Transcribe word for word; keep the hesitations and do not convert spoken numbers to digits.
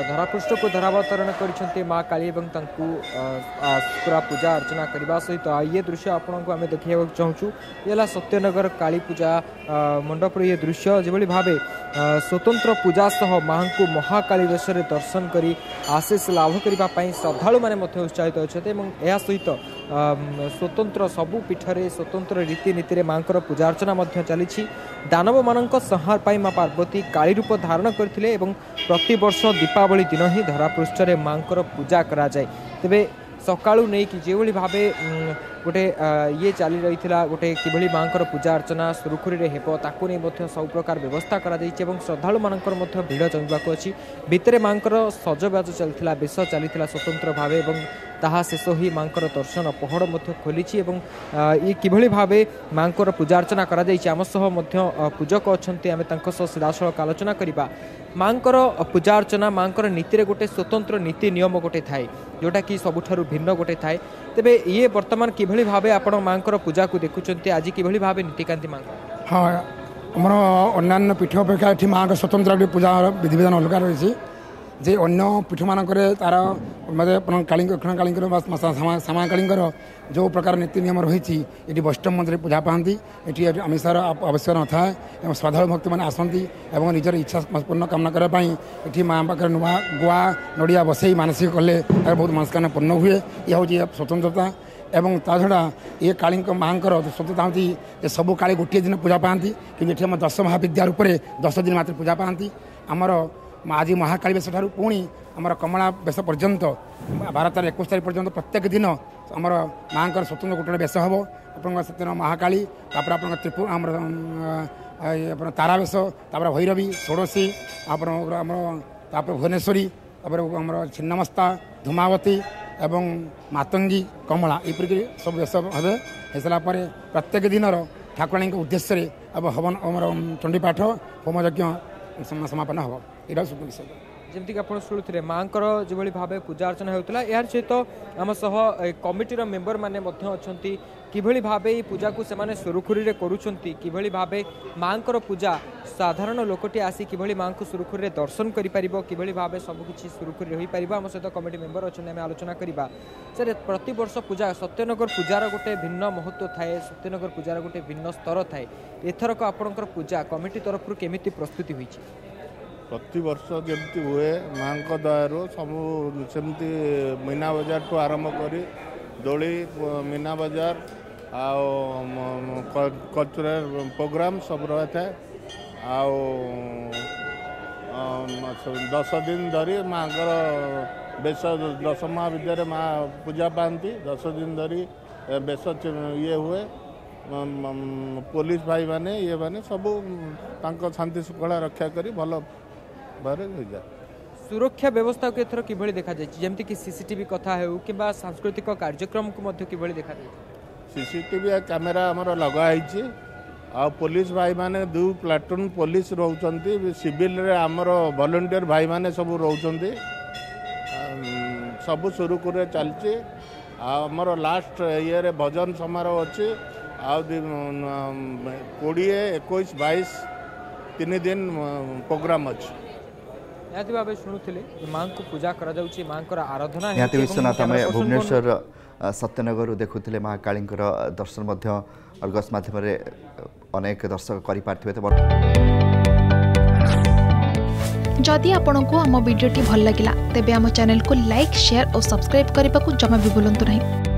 धरापृष्ठ को धरावतरण कर माँ काली पूरा पूजा अर्चना करने सहित ये दृश्य आपण को आम देखा चाहूँ ये सत्यनगर काली पूजा मंडपर ये दृश्य जो भाव स्वतंत्र पूजा सह माँ को महाकाली वेश दर्शन कर आशीष लाभ करने श्रद्धालु मैंने उत्साहित अच्छा सहित स्वतंत्र सबु पीठरे स्वतंत्र रीतिनीति माँ पूजा अर्चना चली दानव मान संहार पाई माँ पार्वती काली रूप धारण करते प्रति वर्ष दीपावली दिन ही धरापृष्ठ माँ पूजा करा जाए तेबे सकाळू नहीं कि जो भाव गोटे ये चली रही गोटे कि माँ पूजा अर्चना सुरुखुरी में हेब ताकू नहीं सब प्रकार व्यवस्था करा श्रद्धालु मानकर भिड़ जमवाक अच्छी भितर माँ सजबाज चलता बेश चलता स्वतंत्र भाव ताहा शेष ही माँ दर्शन पहड़ खोली ये किभली भाव माँ पूजा अर्चना करा आम सह पूजक अच्छा आम सीधासख आलोचना करवा माँ पूजा अर्चना माँ नीति गोटे स्वतंत्र नीति नियम गोटे थाए जोटा कि सबुठारु भिन्न गोटे थाए तेबे ये वर्तमान किभली भाव आपण माँ पूजा को देखुंत आज किभली भाव नीतिकांति माँ हाँ आमर अन्य पीठ अपेक्षा ये माँ स्वतंत्र पूजा विधि विधान अलग रही जे अन्य पीठ मानक तार मतलब काली दक्षिण काली सामा काली जो प्रकार नीति नियम रही ये वैष्णव मंदिर पूजा पाती ये आमिषार आवश्यक न था श्रद्धालु भक्त मैंने आसती निजर इच्छा पूर्ण कामना करने ये माँ पाखे नुआ गुआ नड़िया बसई मानसिक कले बहुत मनस्कामना पूर्ण हुए यह हूँ स्वतंत्रता एवं ता छड़ा ये काली माँ स्वतंत्रता हूँ सबू काली गोटे दिन पूजा पाती कि दश महाविद्या रूप दस दिन मात्र पूजा पाती आमर आज महाकाली वेश ठार पुणी आमर कमला वेश पर्यंत भारत एकुश तारीख पर्यंत प्रत्येक दिन आमर माँ स्वतंत्र गोटे वेश हम आप महाकाली तापर त्रिपुर आम तारा वेश तापर भैरवी षोड़शी आप भुवनेश्वरी आमर छिन्नमस्ता धूमावती एवं मातंगी कमला यपरिक सब वेश हे हो सारापर प्रत्येक दिन ठाकुराणी उद्देश्य अब हवन आमर चंडीपाठ होमयज्ञ समापन हम यहाँ विषय जमीक आप शुणुते माँ जो भाव पूजा अर्चना होता यार सहित आम सह कमिटीर मेम्बर मैंने अच्छा कि भाव ये पूजा को से सुरुखुरी में करुँच भाव माँ पूजा साधारण लोकटी आसी कि माँ को सुरुखुरी में दर्शन कर भाव सबकि सुरुखुरी हो पार आम सहित कमिटी मेम्बर अच्छा आम आलोचना करवा सर प्रति वर्ष पूजा सत्यनगर पूजार गोटे भिन्न महत्व थाए सत्यनगर पूजार गोटे भिन्न स्तर थाए एथरक आपणकर पूजा कमिटी तरफ केमिति प्रस्तुति हुई प्रति वर्ष जमती हुए माँ दयारू सब सेमती मीना बजार ठू आरंभ कर दोली मीना बजार कल्चरल प्रोग्राम सब रही था दस दिन धरी माँ बेश दस महाविद्या माँ पूजा पाती दस दिन धरी बेश ये हुए पुलिस भाई माने ये माने सब शांति श्रृंखला रक्षा करी भल भारे हो जाए सुरक्षा व्यवस्था को एथर किभली देखा जाय जेमति कि सीसीटीवी कथा हेउ किबा सांस्कृतिक कार्यक्रम को मध्य किभली देखा जाय सीसीटीवी कैमेरा हमर लगा हिची आ पुलिस भाई माने दु प्लाटून पुलिस रहउचंती सिविल रे हमर वॉलंटियर भाई माने सब रहउचंती सब शुरू करे चलची हमर लास्ट ये रे भजन समारोह अछि आ कोड़े इक्कीस बाईस तीन दिन प्रोग्राम अछि निहाती भाव शुणुले माँ को पूजा करा जाउची माँ आराधना निहाती विश्वनाथ आम भुवनेश्वर सत्यनगर देखुले माँ काली दर्शन अर्गस माध्यम अनेक दर्शक करें जदि आपण को आम भिडी भल लगा तेब आम चैनल को लाइक शेयर और सब्सक्राइब करने को जमा भी भूलु नहीं।